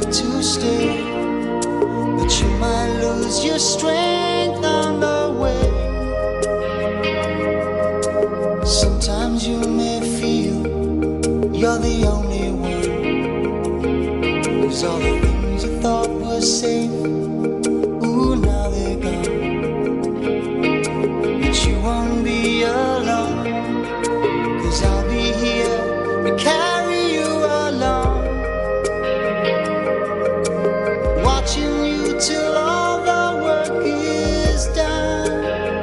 to stay, but you might lose your strength on the way. Sometimes you may feel you're the only one, 'cause all the things you thought were safe, ooh, now they're gone. But you won't be alone, 'cause I'll be here to carry you along, watching you till all the work is done.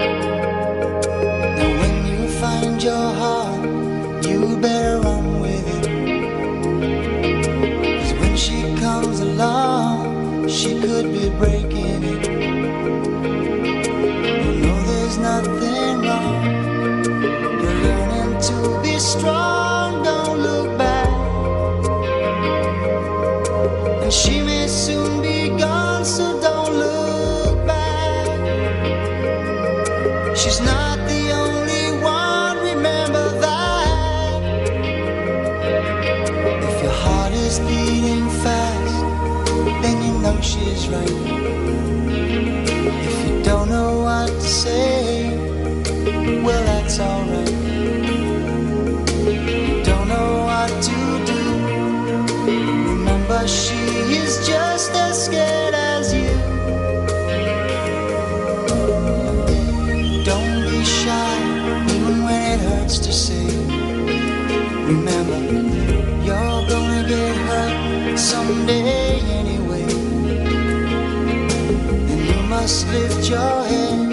And when you find your heart, you better run with it, 'cause when she comes along, she could be breaking it. You know there's nothing wrong, you're learning to be strong, don't look back. And she may soon be gone, so don't look back. She's not the only one, remember that. If your heart is beating fast, then you know she's right. If you don't know what to say, well, that's alright. Don't know what to do, remember she is just as scared as you. Don't be shy, even when it hurts to say. Remember, you're gonna get hurt someday anyway, and you must lift your head